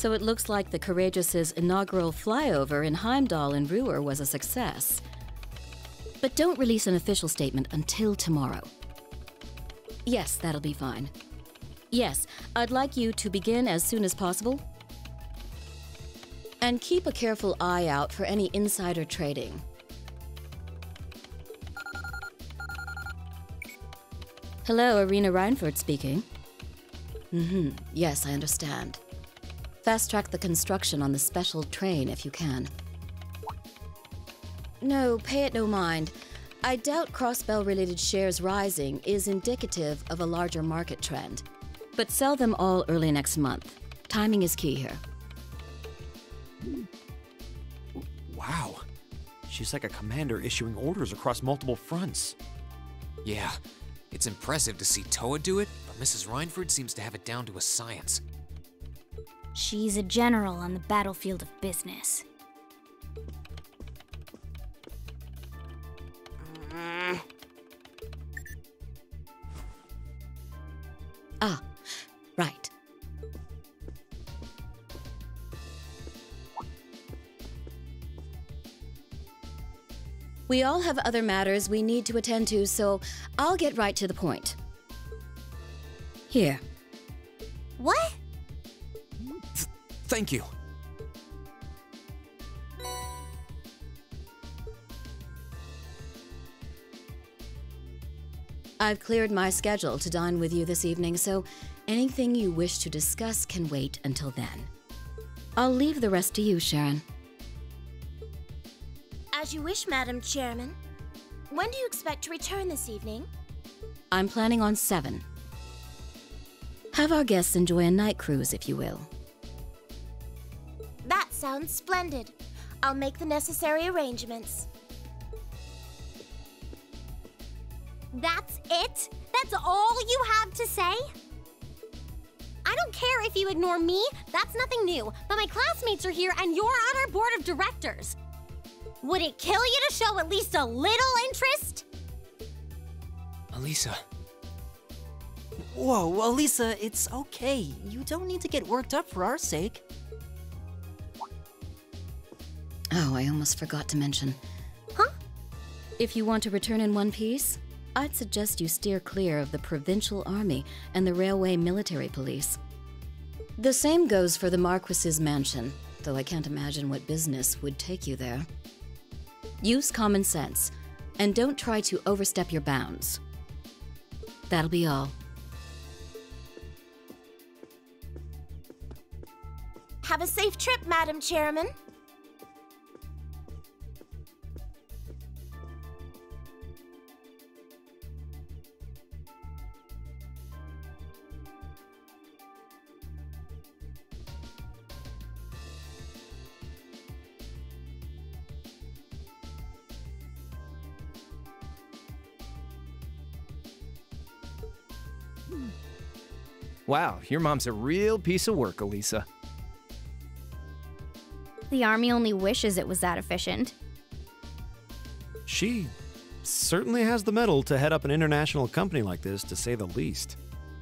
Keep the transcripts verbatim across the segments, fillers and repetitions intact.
So it looks like the Courageous's inaugural flyover in Heimdall and Ruhr was a success. But don't release an official statement until tomorrow. Yes, that'll be fine. Yes, I'd like you to begin as soon as possible. And keep a careful eye out for any insider trading. Hello, Irina Reinford speaking. Mm-hmm. Yes, I understand. Fast-track the construction on the special train if you can. No, pay it no mind. I doubt Crossbell-related shares rising is indicative of a larger market trend. But sell them all early next month. Timing is key here. Wow. She's like a commander issuing orders across multiple fronts. Yeah, it's impressive to see Toa do it, but Missus Reinford seems to have it down to a science. She's a general on the battlefield of business. Ah, right. We all have other matters we need to attend to, so I'll get right to the point. Here. What? Thank you. I've cleared my schedule to dine with you this evening, so anything you wish to discuss can wait until then. I'll leave the rest to you, Sharon. As you wish, Madam Chairman. When do you expect to return this evening? I'm planning on seven. Have our guests enjoy a night cruise, if you will. That sounds splendid. I'll make the necessary arrangements. That's it? That's all you have to say? I don't care if you ignore me, that's nothing new, but my classmates are here and you're on our board of directors. Would it kill you to show at least a little interest? Elisa. Whoa, Elisa, it's okay. You don't need to get worked up for our sake. Oh, I almost forgot to mention. Huh? If you want to return in one piece, I'd suggest you steer clear of the Provincial Army and the Railway Military Police. The same goes for the Marquis's mansion, though I can't imagine what business would take you there. Use common sense, and don't try to overstep your bounds. That'll be all. Have a safe trip, Madam Chairman. Wow, your mom's a real piece of work, Elisa. The army only wishes it was that efficient. She certainly has the mettle to head up an international company like this, to say the least.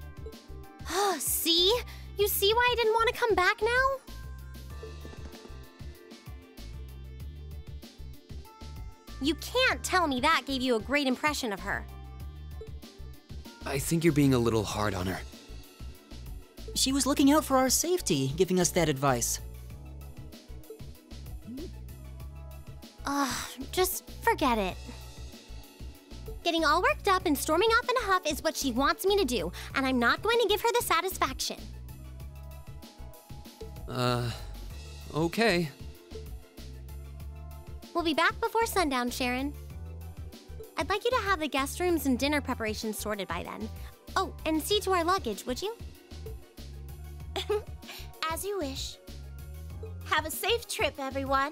See? You see why I didn't want to come back now? You can't tell me that gave you a great impression of her. I think you're being a little hard on her. She was looking out for our safety, giving us that advice. Ugh, just forget it. Getting all worked up and storming off in a huff is what she wants me to do, and I'm not going to give her the satisfaction. Uh, okay. We'll be back before sundown, Sharon. I'd like you to have the guest rooms and dinner preparations sorted by then. Oh, and see to our luggage, would you? As you wish. Have a safe trip, everyone.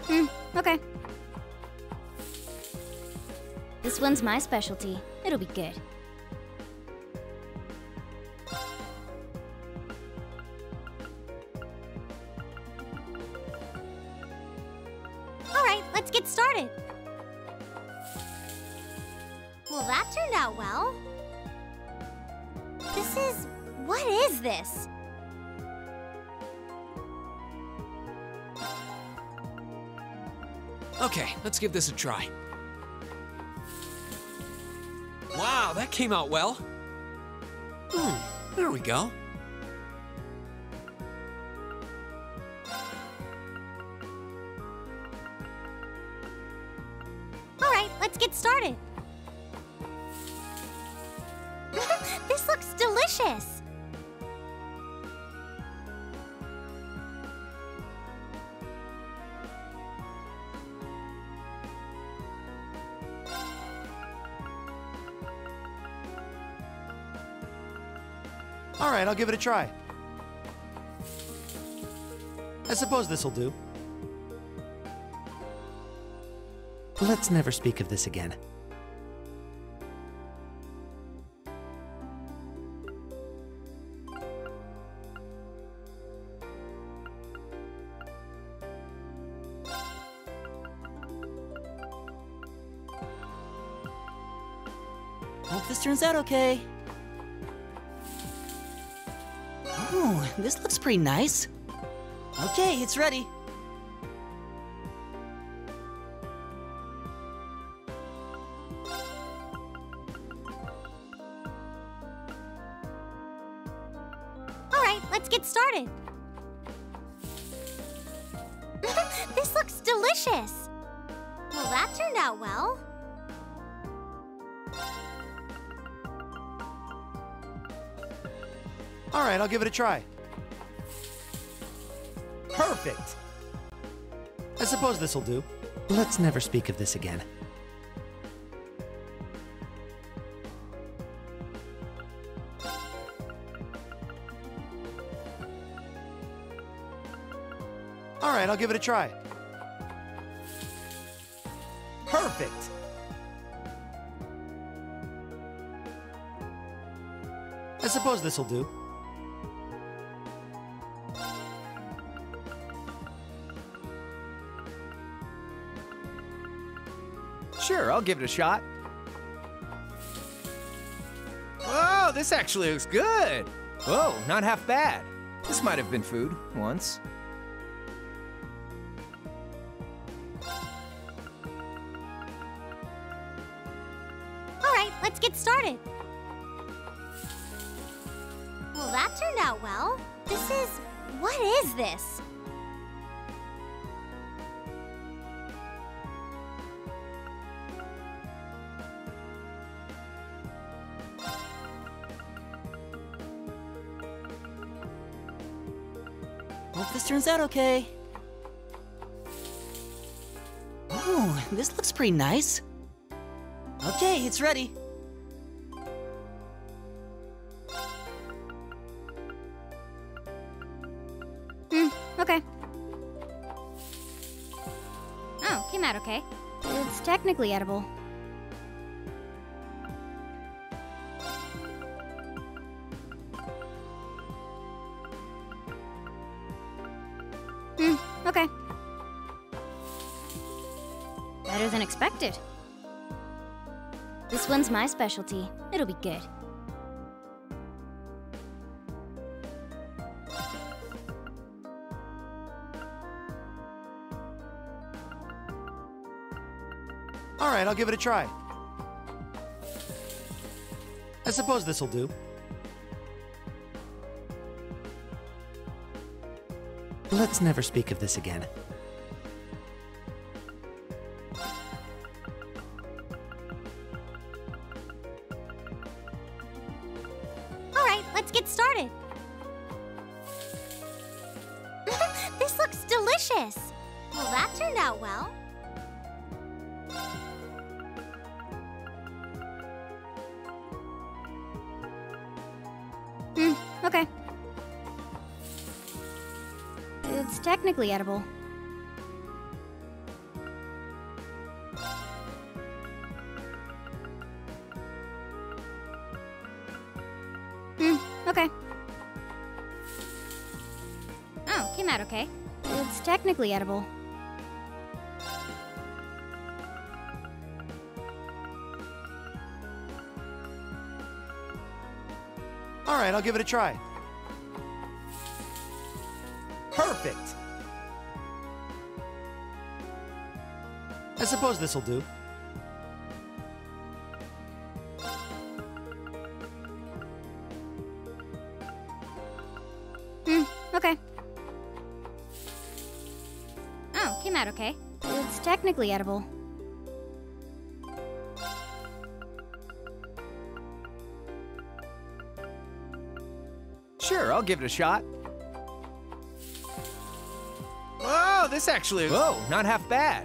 Hmm, okay. This one's my specialty. It'll be good. All right, let's get started. Well, that turned out well. This is... what is this? Okay, let's give this a try. Wow, that came out well. Hmm, there we go. All right, let's get started. This looks delicious. All right, I'll give it a try. I suppose this'll do. Let's never speak of this again. Hope this turns out okay. Oh, this looks pretty nice. Okay, it's ready. All right, let's get started. This looks delicious. Well, that turned out well. All right, I'll give it a try. Perfect! I suppose this'll do. Let's never speak of this again. All right, I'll give it a try. Perfect! I suppose this'll do. Sure, I'll give it a shot. Whoa, this actually looks good. Whoa, not half bad. This might have been food once. All right, let's get started. Well, that turned out well. This is... what is this? Hope this turns out okay. Oh, this looks pretty nice. Okay, it's ready. Hmm, okay. Oh, came out okay. It's technically edible. Hmm, okay. Better than expected. This one's my specialty. It'll be good. All right, I'll give it a try. I suppose this'll do. Let's never speak of this again. All right, let's get started. This looks delicious. Well, that turned out well. Hmm, okay. It's technically edible. out okay. It's technically edible. All right, I'll give it a try. Perfect! I suppose this'll do. Hmm, okay. Oh, came out okay. It's technically edible. Sure, I'll give it a shot. Whoa, this actually... Whoa, not half bad.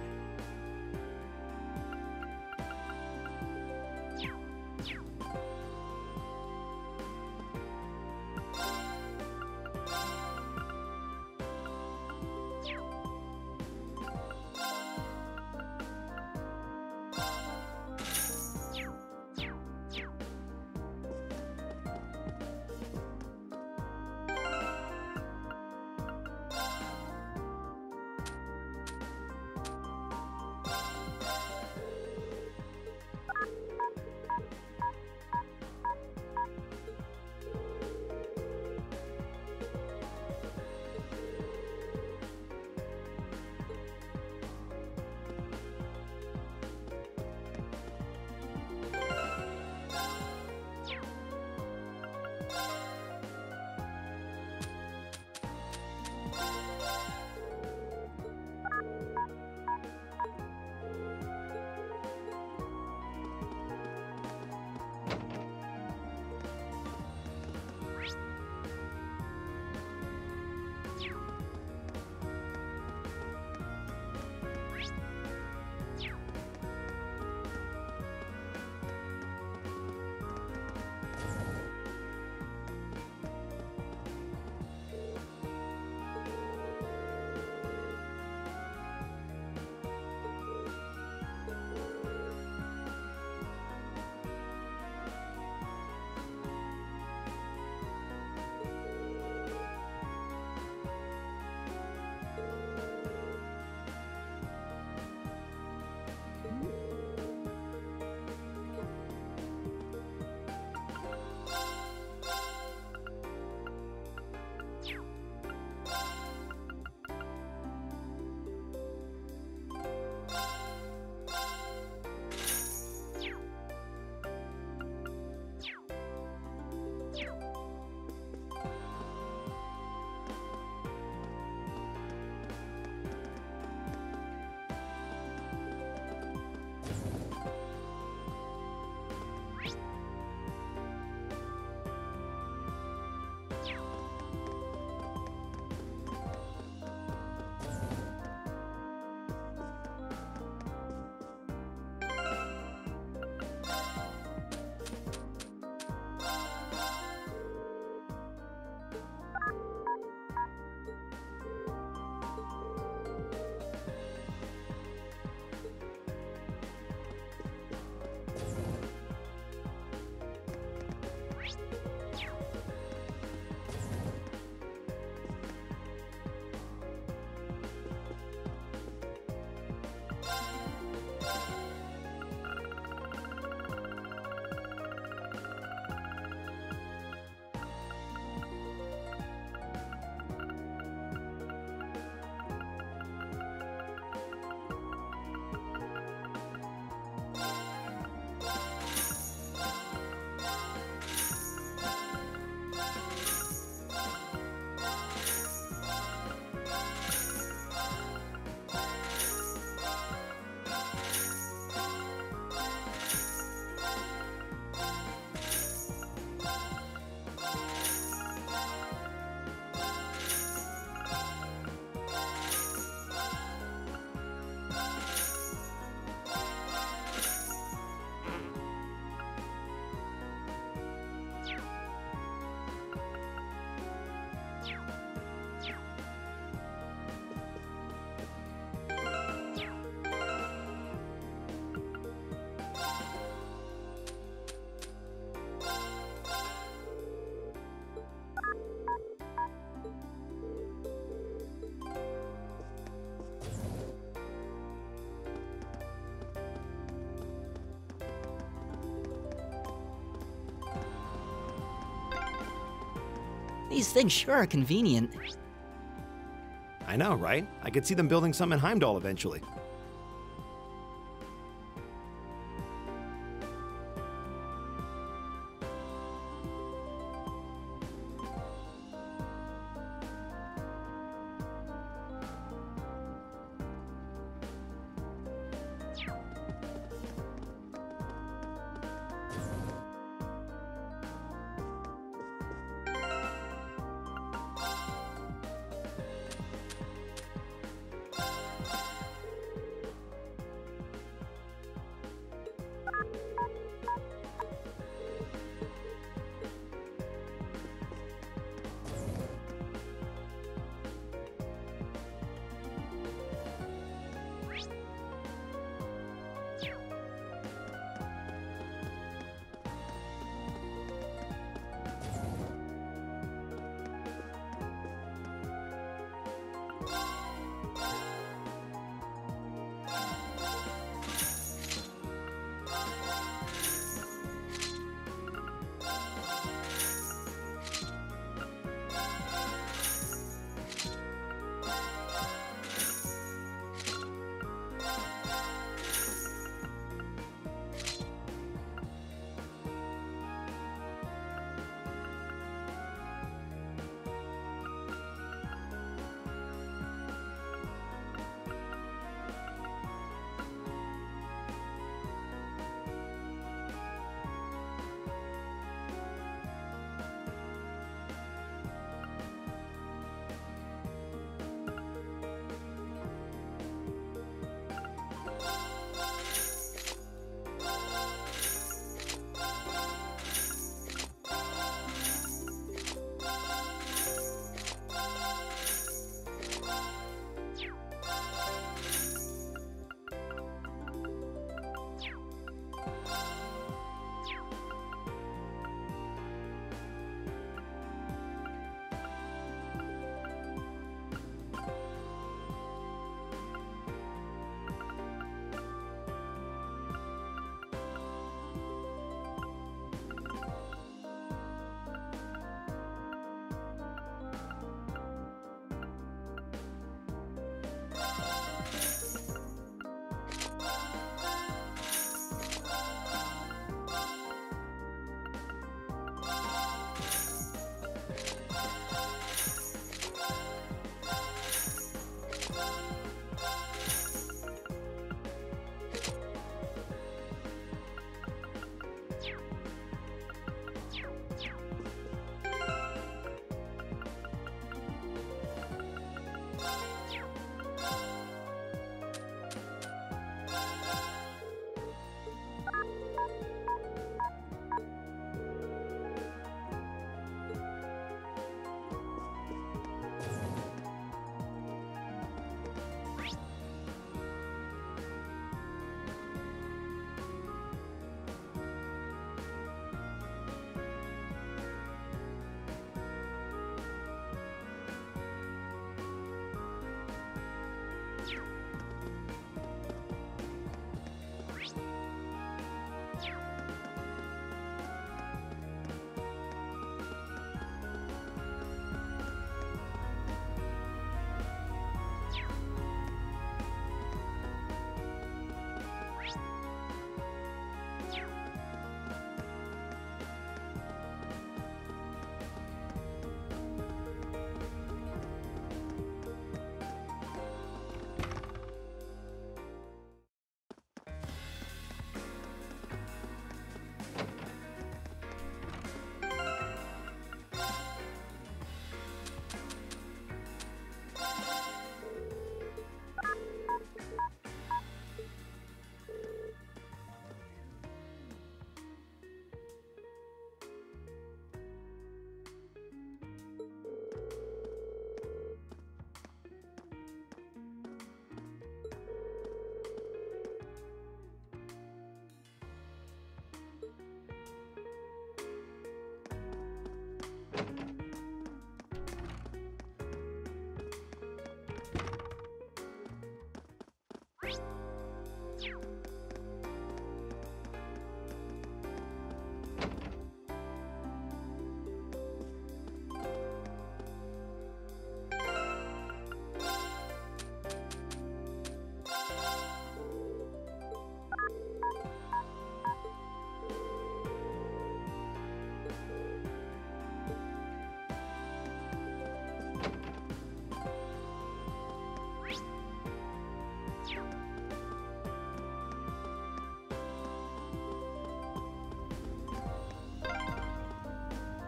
These things sure are convenient. I know, right? I could see them building some in Heimdall eventually.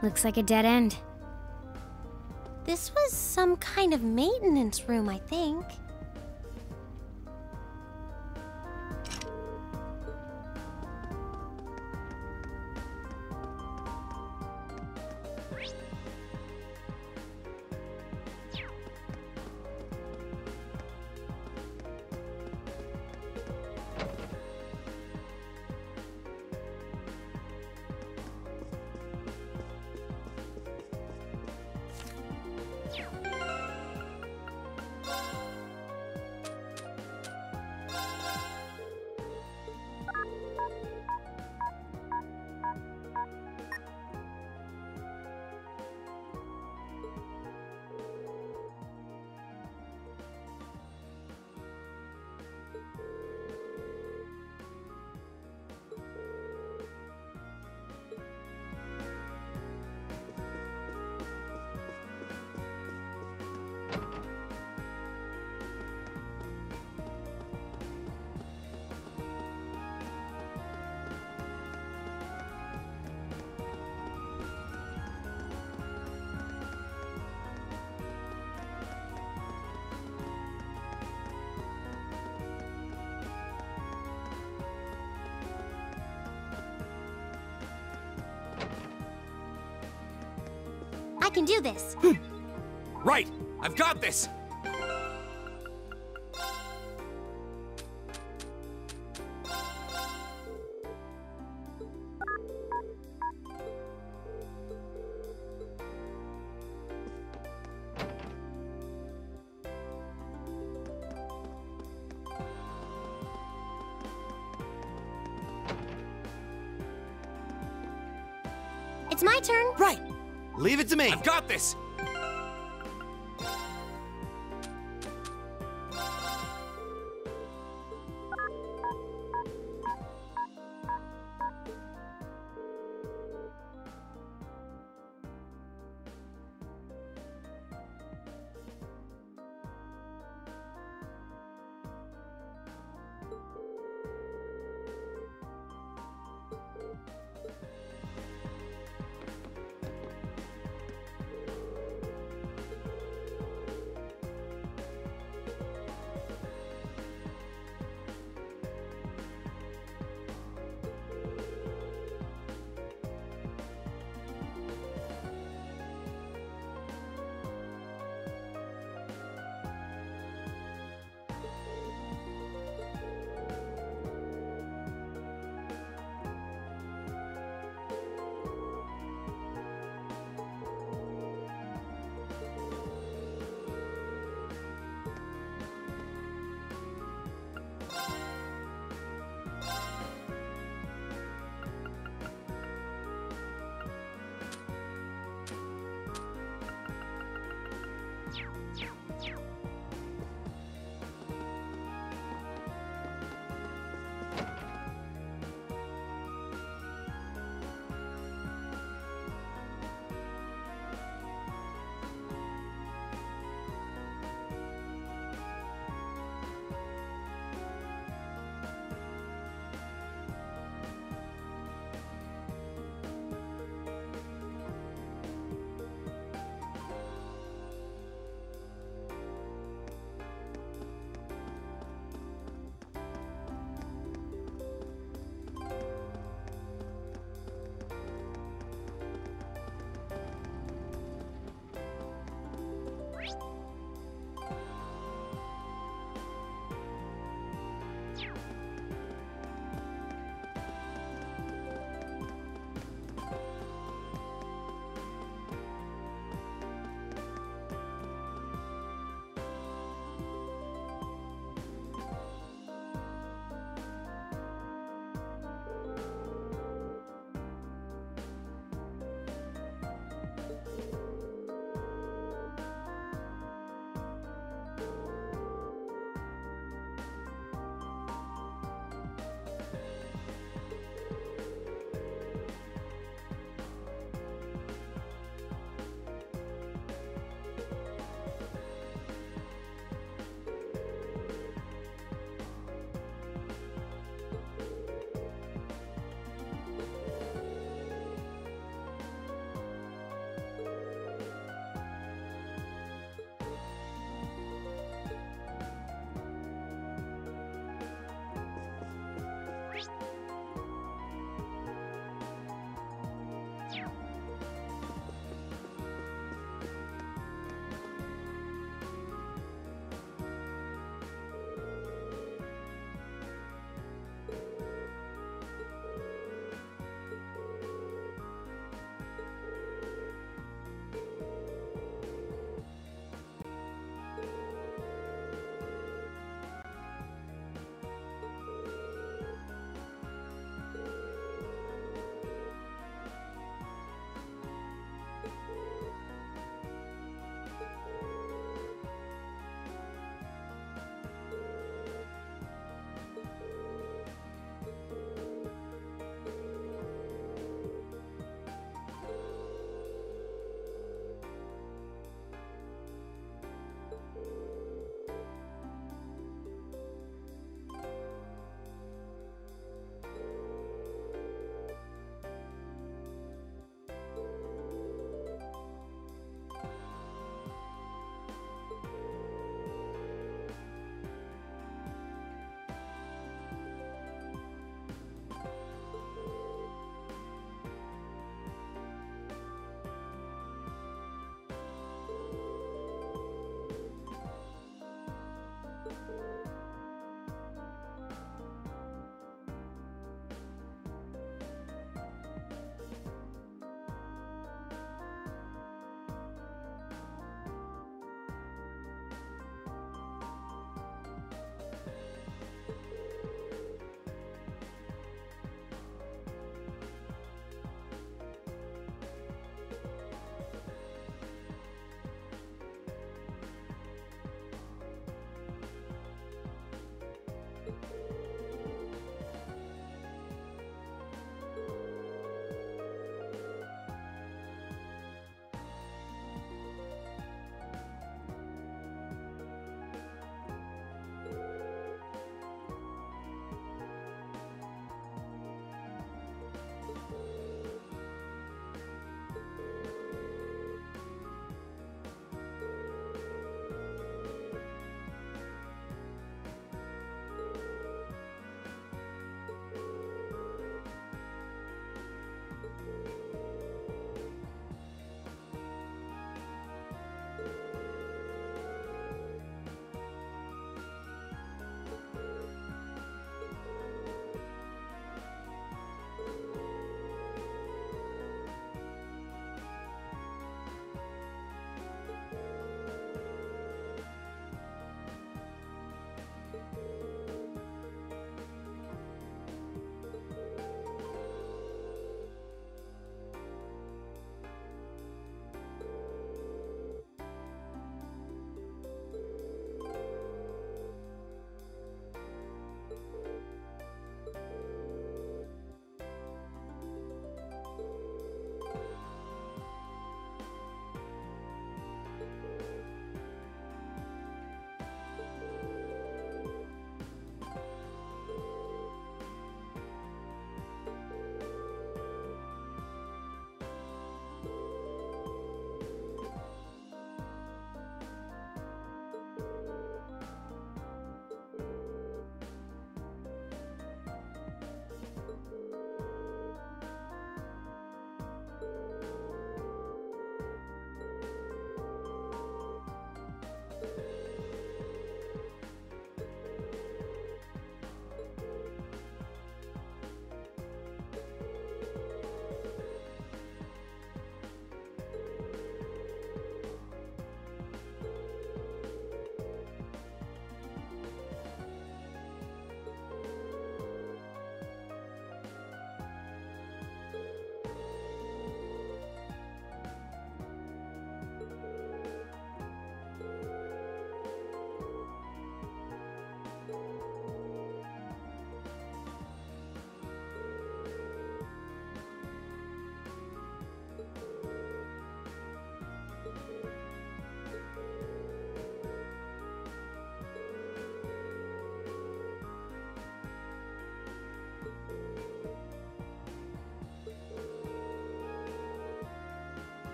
Looks like a dead end. This was some kind of maintenance room, I think. I can do this. Right! I've got this! It's my turn. Right! Leave it to me! I've got this!